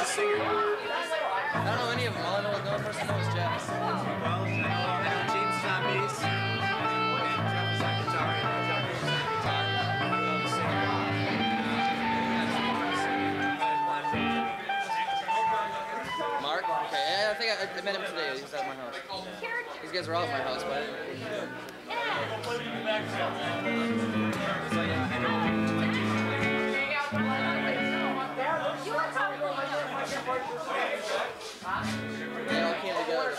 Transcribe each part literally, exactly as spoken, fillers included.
the singer? I don't know any of them. All I know, the only person I know is Jeff. Well, I know James is on bass, and Jeff is on guitar, and Jeff is on guitar. I know the singer. Mark? Okay, yeah, I think I, I met him today. He was at my house. These guys were all at my house, but I didn't. They all came together.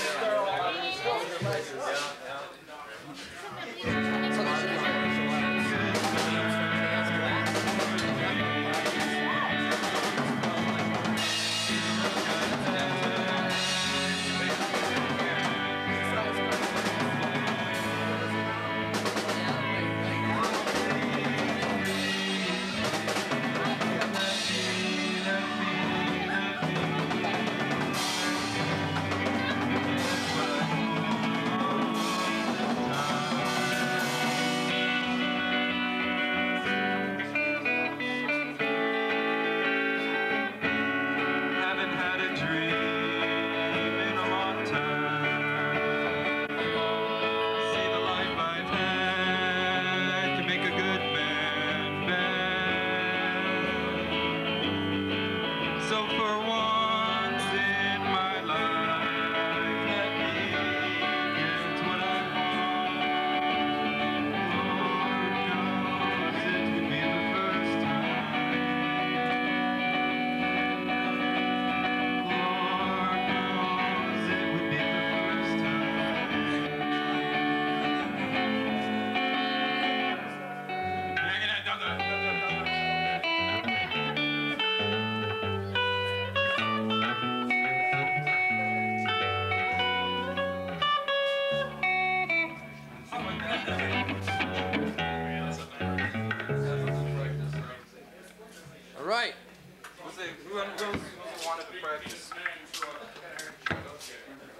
All right. Who wanted to practice?